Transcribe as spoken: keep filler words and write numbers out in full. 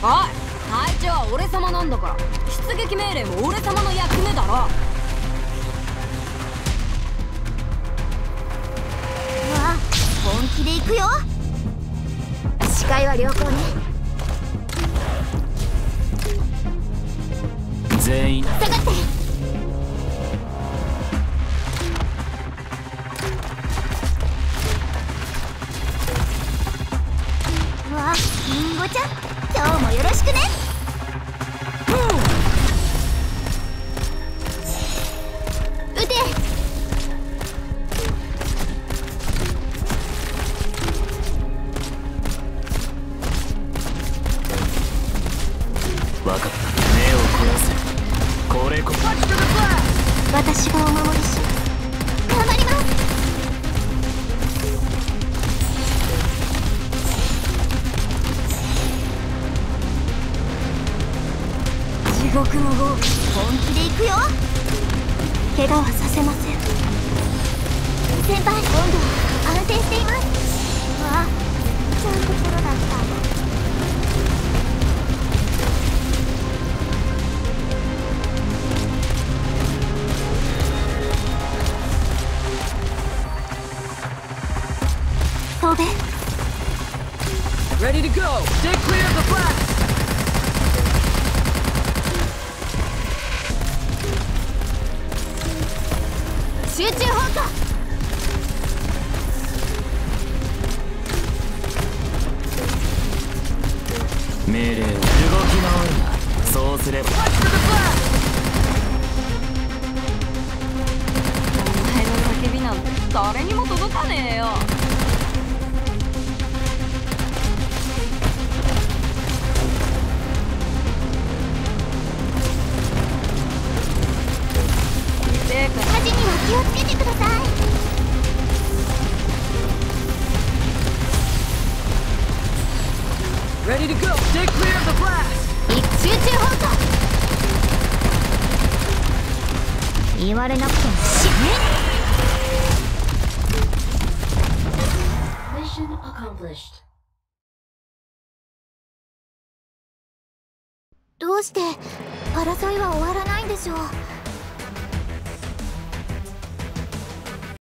おい、隊長は俺様なんだから出撃命令も俺様の役目だろ。 わあ、本気で行くよ。視界は良好ね。 全員下がって。うわ、リンゴちゃん、今日もよろしくね。撃て。 分かった。目を凝らせ。これこそ私がお守りします。頑張ります。地獄の号、本気で行くよ。怪我はさせません。先輩、温度は安定しています。わあ、ちゃんところだった。 Ready to go! Stay clear of the blast! 集中砲火。 命令を動き回るな。そうすればお前の叫びなんて誰にも届かねえよ。 火事には気をつけてください。 Ready to go! Stay clear of the blast! 集中砲火。言われなくても死ね。 Mission accomplished. どうして争いは終わらないんでしょう。